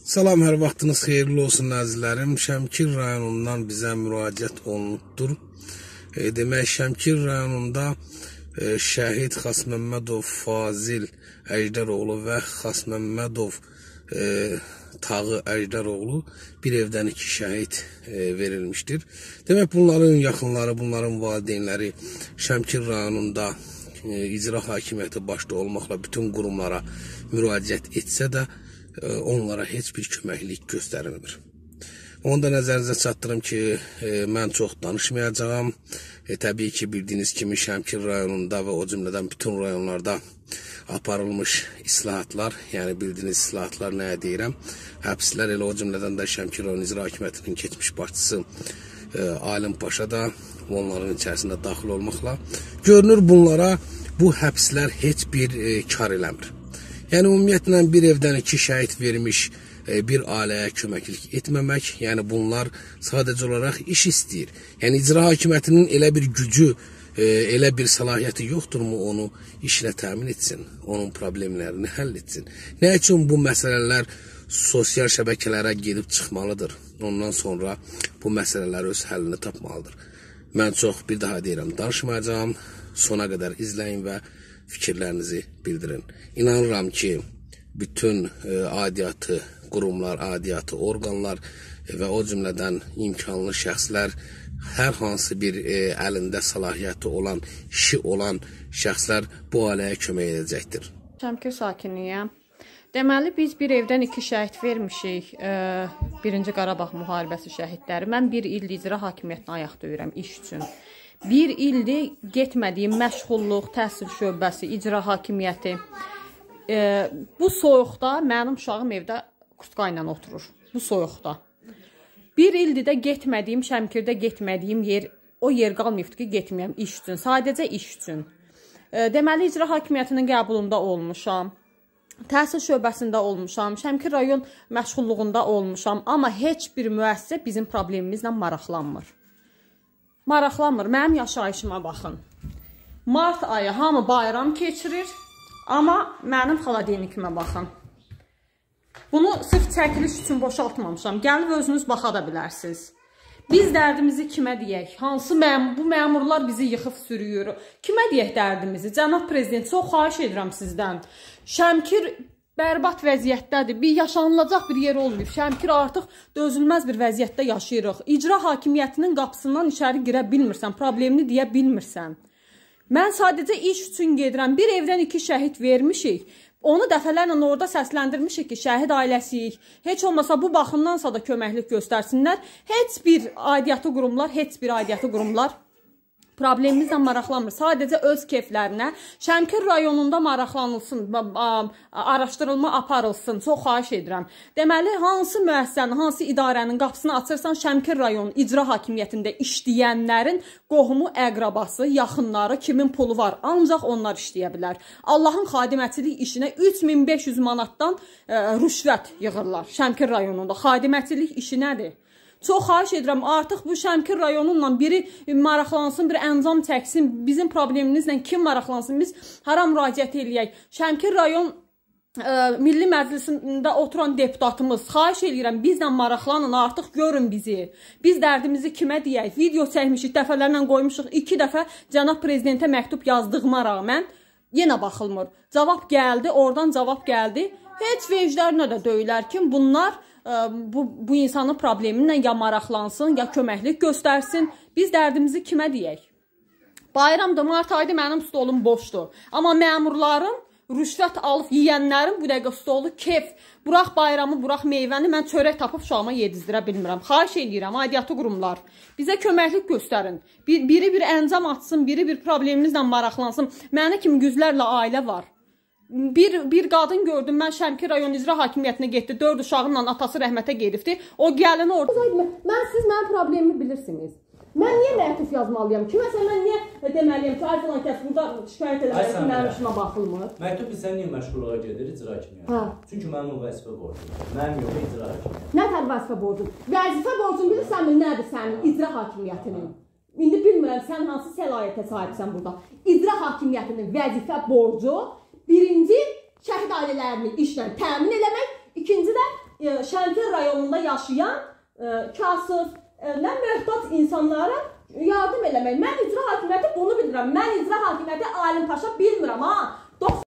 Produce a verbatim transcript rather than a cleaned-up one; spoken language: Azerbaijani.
Salam, hər vaxtınız xeyirli olsun əzizlərim. Şəmkir rayonundan bizə müraciət olunubdur. E, demək, Şəmkir rayonunda e, şəhid Xasməmmədov Fazil Əjdəroğlu və Xasməmmədov e, Tağı Əjdəroğlu bir evdən iki şəhid e, verilmişdir. Demək, bunların yaxınları, bunların valideynləri Şəmkir rayonunda e, icra hakimiyyəti başda olmaqla bütün qurumlara müraciət etsə də onlara heç bir köməklik göstərilmir. Onu da nəzərinizə çatdırım ki, e, mən çox danışmayacağım. E, təbii ki, bildiyiniz kimi Şəmkir rayonunda və o cümlədən bütün rayonlarda aparılmış islahatlar, yəni bildiyiniz islahatlar nəyə deyirəm? Həbslər elə o cümlədən də Şəmkir rayon icra hakimiyyətinin keçmiş başçısı e, Alim Paşa da onların içərisində daxil olmaqla görünür bunlara bu həbslər heç bir e, kar eləmir. Yəni, ümumiyyətlə, bir evdən iki şəhid vermiş e, bir ailəyə köməklik etməmək, yəni bunlar sadəcə olaraq iş istəyir. Yəni, icra hakimiyyətinin elə bir gücü, e, elə bir səlahiyyəti yoxdurmu onu işlə təmin etsin, onun problemlərini həll etsin. Nə üçün bu məsələlər sosial şəbəkələrə gedib çıxmalıdır? Ondan sonra bu məsələlər öz həllini tapmalıdır. Mən çox bir daha deyirəm, danışmayacağım, sona qədər izləyin və fikirlərinizi bildirin. İnanıram ki, bütün e, adiyyatı qurumlar, adiyyatı orqanlar e, və o cümlədən imkanlı şəxslər, hər hansı bir e, əlində səlahiyyəti olan, işi olan şəxslər bu ailəyə kömək edəcəkdir. Şəmkir sakinliyəm. Deməli, biz bir evdən iki şəhid vermişik. E, birinci Qarabağ müharibəsi şəhidləri. Mən bir il icra hakimiyyətinə ayaq döyürəm iş üçün. Bir ildir getmədiyim məşğulluq, təhsil şöbəsi, icra hakimiyyəti. E, bu soyuqda mənim uşağım evdə kurtka ilə oturur. Bu soyuqda. Bir ildir də getmədiyim, Şəmkirdə getmədiyim yer, o yer qalmayıbdır ki, getməyəm iş üçün. Sadəcə iş üçün. E, deməli, icra hakimiyyətinin qəbulunda olmuşam. Təhsil şöbəsində olmuşam. Şəmkir rayon məşğulluğunda olmuşam. Amma heç bir müəssisə bizim problemimizlə maraqlanmır. Maraqlanmır. Mənim yaşayışıma baxın. Mart ayı hamı bayram keçirir, amma mənim xaladenikimə baxın. Bunu sırf çəkiliş üçün boşaltmamışam. Gəlib özünüz baxa da bilərsiniz. Biz dərdimizi kimə deyək? Hansı məm bu məmurlar bizi yıxıb sürüyür? Kimə deyək dərdimizi? Cənab Prezident, çox xahiş edirəm sizdən. Şəmkir bərbad vəziyyətdədir. Bir yaşanılacaq bir yer olmayıb. Şəmkir artıq dözülməz bir vəziyyətdə yaşayırıq. İcra hakimiyyətinin qapısından içəri girə bilmirsən, problemini deyə bilmirsən. Mən sadəcə iş üçün gedirəm. Bir evdən iki şəhid vermişik. Onu dəfələrlə orada səsləndirmişik ki, şəhid ailəsiyik. Heç olmasa bu baxımdansa da köməklik göstərsinlər. Heç bir aidiyyatı qurumlar, heç bir aidiyyatı qurumlar problemimizlə maraqlanmır. Sadəcə öz keyflərinə Şəmkir rayonunda maraqlanılsın, araşdırılma aparılsın. Çox xahiş edirəm. Deməli, hansı müəssisənin, hansı idarənin qapısını açırsan, Şəmkir rayonun icra hakimiyyətində işləyənlərin qohumu, əqrabası, yaxınları, kimin pulu var, ancaq onlar işləyə bilər. Allahın xadiməçilik işinə üç min beş yüz manatdan e, rüşvət yığırlar Şəmkir rayonunda. Xadiməçilik işi nədir? Çox xahiş edirəm, artıq bu Şəmkir rayonunla biri maraqlansın, bir əncam çəksin, bizim problemimizlə kim maraqlansın, biz hara müraciət eləyək. Şəmkir rayon e, Milli Məclisində oturan deputatımız, xahiş edirəm, bizlə maraqlanın, artıq görün bizi. Biz dərdimizi kimə deyək? Video çəkmişik, dəfələrlə qoymuşuq, iki dəfə Cənab Prezidentə məktub yazdığıma rağmen yenə baxılmır. Cavab gəldi, oradan cavab gəldi. Heç veclərinə də döyülər ki, bunlar Bu, bu insanın problemindən ya maraqlansın, ya köməklik göstərsin. Biz dərdimizi kimə deyək? Bayramda, mart ayda mənim stolum boşdur. Amma məmurların, rüşvət alıb yiyənlərin bu dəqiqə stolu kef. Buraq bayramı, buraq meyvəni mən çörək tapıb uşağıma yedizdirə bilmirəm. Xahiş edirəm, aidiyyatı qurumlar. Bizə köməklik göstərin. Bir, biri bir əncam atsın, biri bir problemimizlə maraqlansın. Mənə kimi yüzlərlə ailə var. Bir, bir qadın gördüm, mən Şəmkir rayon icra hakimiyyətinə getdi, dörd uşağımla atası rəhmətə gedibdi. O gəlini orada. Mən siz mənim problemimi bilirsiniz. Mən niyə məktub yazmalıyam? Kiməsə mən niyə deməliyəm ki, ay falan kəs burada şikayət edəmək ki, mənim işimə baxılmır? Məktub biz sən niyə məşğulluğa gedir icra hakimiyyətinə? Çünki mənim o vəzifə borcum. Mənim yox, icra hakimiyyətinə. Nə tər vəzifə borcum? Vəzifə borcum bilirsənmi nədir sənin icra hakimiyyətinin? İndi bilmirəm, sən hansı səlahiyyətə sahibsən burada? İcra hakimiyyətinin vəzifə borcu birinci, şəhid ailələrinin işlə təmin eləmək, ikinci də e, Şəmkir rayonunda yaşayan kasıb, nə möhtac insanlara yardım eləmək. Mən icra hakimiyyəti bunu bilmirəm. Mən icra hakimiyyəti Alim Paşa bilmirəm ha.